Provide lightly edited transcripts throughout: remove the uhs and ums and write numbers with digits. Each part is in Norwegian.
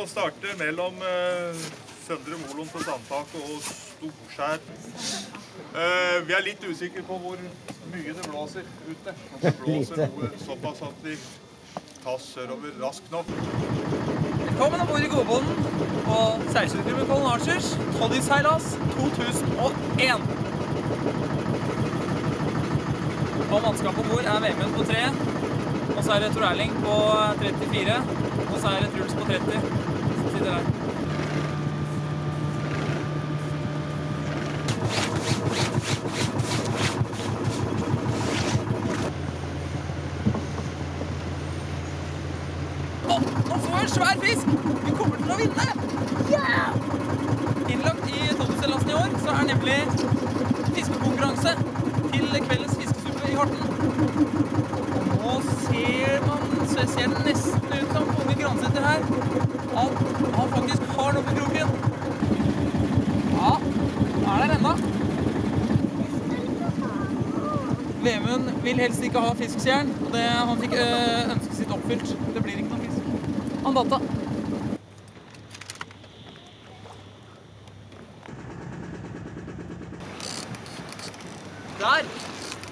starter mellom Søndre Molon på Sandtak og Storskjær. Vi er litt usikre på hvor mye det blåser ute. Om det blåser noe såpass at vi tas sørover raskt nok. Velkommen ombord i Godbonden på seilskytterklubben Colin Archers Toddyseilas 2001. Og mannskapet ombord er Vemund på 3, og så er det Tor Erling på 34, og så er det Truls på 30 som sitter der. Nå får vi en svær fisk! Vi kommer til å vinne! Ja! Innlagt i Toddyseilasen i år så er nemlig fiskekonkurranse til kveldens fiskesuppe i Horten. Og nå ser det nesten ut som unge Gransæter her. Han faktisk har noe på kroken. Ja, er der enda. Vemund vil helst ikke ha fiskstjern, og han fikk ønsket sitt oppfylt. Det blir ikke noe fisk. Han datta. Der!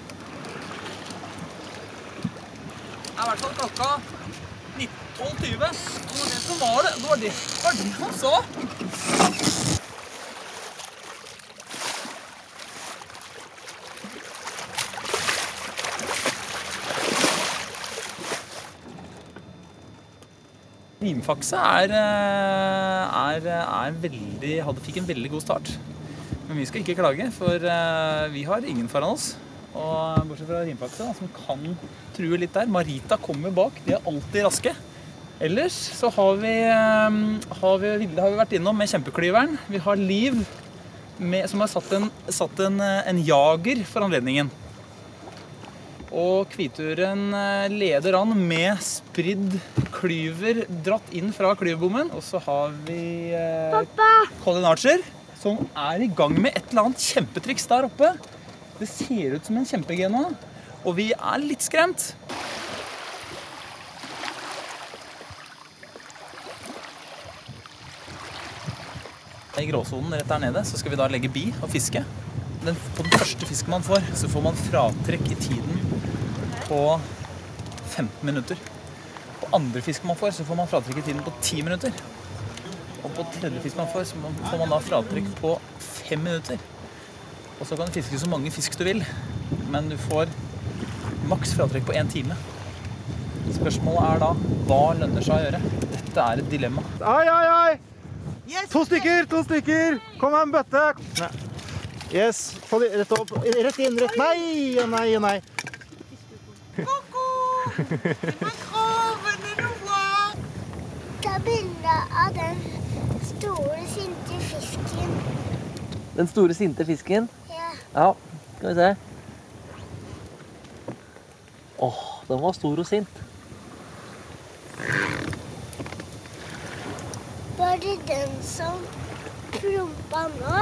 Det er i hvert fall klokka 12:20. Det var det som var det. Det var det han sa. Rimfakse fikk en veldig god start. Men vi skal ikke klage, for vi har ingen foran oss. Og bortsett fra rimfakse, som kan true litt der. Marita kommer bak, de er alltid raske. Ellers så har vi vært innom med kjempeklyveren. Vi har Liv, som har satt en jager for anledningen. Og Kvituren leder an med spridd klyver dratt inn fra klyverbommen. Og så har vi Colin Archer, som er i gang med et eller annet kjempetriks der oppe. Det ser ut som en kjempe-G nå, og vi er litt skremt. I gråsonen rett der nede så skal vi da legge bi og fiske. På den første fisken man får, så får man fratrekk i tiden på 15 minutter. På andre fisk man får, så får man fratrekk i tiden på 10 minutter. Og på tredje fisk man får, så får man da fratrekk på 5 minutter. Og så kan du fiske så mange fisk du vil, men du får maks fratrekk på 1 time. Spørsmålet er da, hva lønner seg å gjøre? Dette er et dilemma. Ai! Yes. To stykker! Kom her med bøtte! Nei. Yes, få det rett opp. Rett inn, rett. Nei. Koko! Ta bilde av den store, sinte fisken. Den store, sinte fisken? Ja. Ja, skal vi se. Åh, den var stor og sint. Var det den som prompa nå?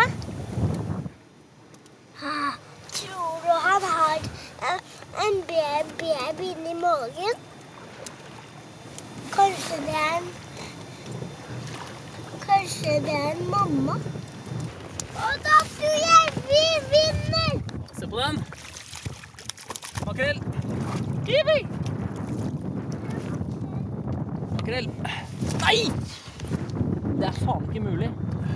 Tror du han har en baby inni magen? Kanskje det er en mamma? Og da tror jeg vi vinner! Se på den. Makrell. Kiwi! Makrell. Nei! Det er faen ikke mulig.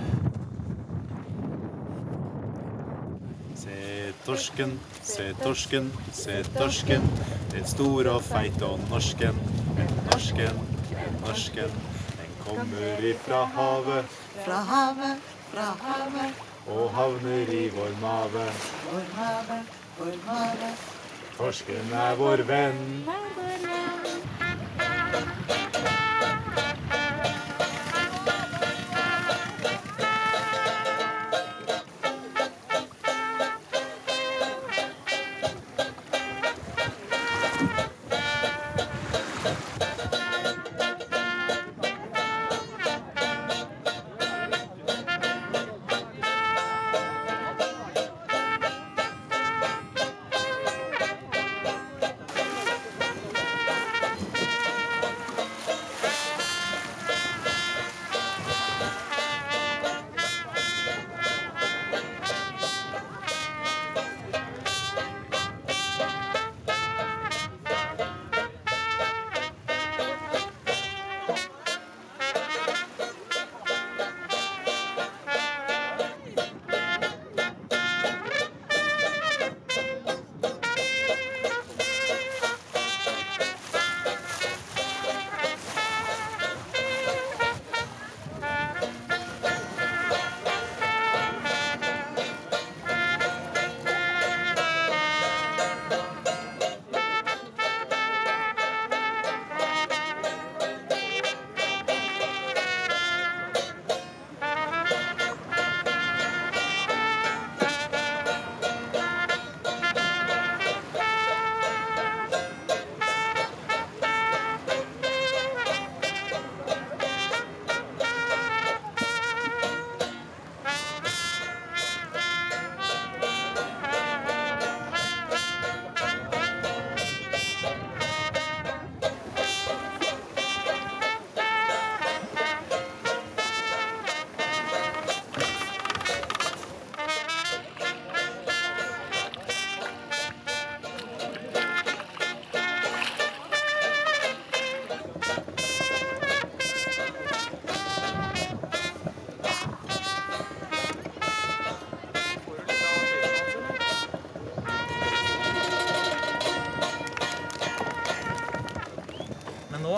Se torsken, den store og feite og norsken. Norsken, den kommer ifra havet. Fra havet. Og havner i vår mave. Vår mave. Torsken er vår venn.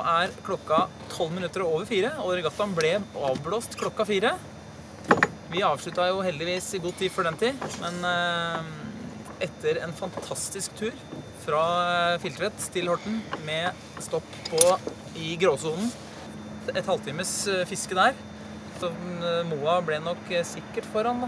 er klokka 4:12, og regattaen ble avblåst klokka 4. Vi avsluttet jo heldigvis i god tid før den tid, men etter en fantastisk tur fra Filtvet til Horten med stopp i gråsonen, et halvtimes fiske der, så Moa ble nok sikkert foran da.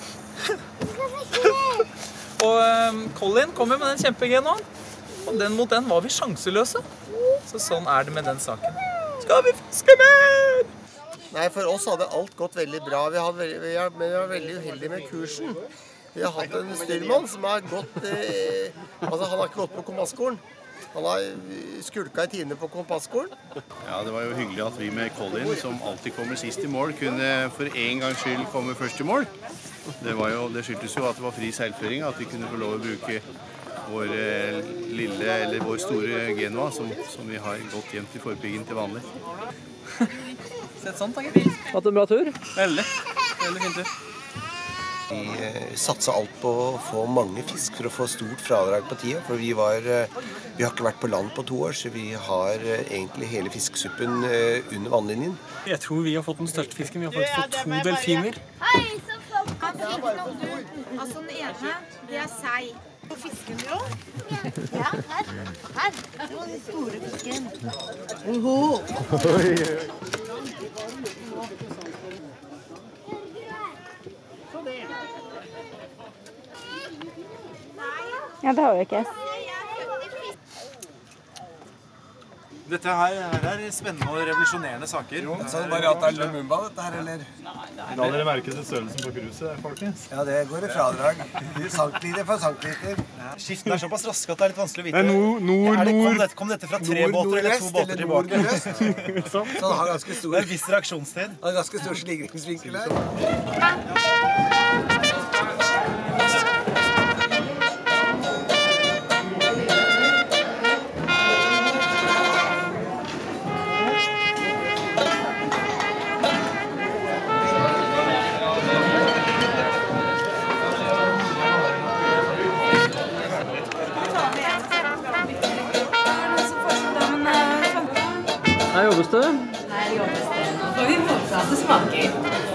Og Colin kommer med den kjempegenaen, og den mot den var vi sjanseløse. Så sånn er det med den saken. Skal vi fiske mer? Nei, for oss hadde alt gått veldig bra. Men vi var veldig uheldige med kursen. Vi har hatt en styrmann som har gått, han har ikke gått på kompassskolen. Han har skulka i tine på kompassskolen. Ja, det var jo hyggelig at vi med Colin, som alltid kommer sist i mål, kunne for en gangs skyld komme først i mål. Det skyldtes jo at det var fri seilføring, at vi kunne få lov å bruke vår vår store Genoa, som vi har gått gjemt i forpiggen til vanlig. Sett sånn, takk. Hatt en bra tur? Veldig fin tur. Vi satset alt på å få mange fisk for å få stort fradrag på tida, for vi har ikke vært på land på 2 år, så vi har egentlig hele fiskesuppen under vannlinjen. Jeg tror vi har fått den største fisken. Vi har faktisk fått 2 delfiner. Hei, så flott. Han fikk noen du. Altså den ene, det er sei. Og fisken jo? Ja, her. Det var den store fisken. Ja, det har vi ikke. Dette her er spennende og revolusjonerende saker. Så det bare at det er Lumumba, dette her, eller? Da har dere merket størrelsen på kruset, folkens. Ja, det går i fradrag. Centiliter for centiliter. Skiftene er såpass raske at det er litt vanskelig å vite. Kom dette fra 3 båter eller 2 båter tilbake? Så det har ganske stor... Det er en viss reaksjonstid. Det har ganske stor sligningsvinkel her. Her jobbes det. Her jobbes det. Nå får vi måte at det smaker.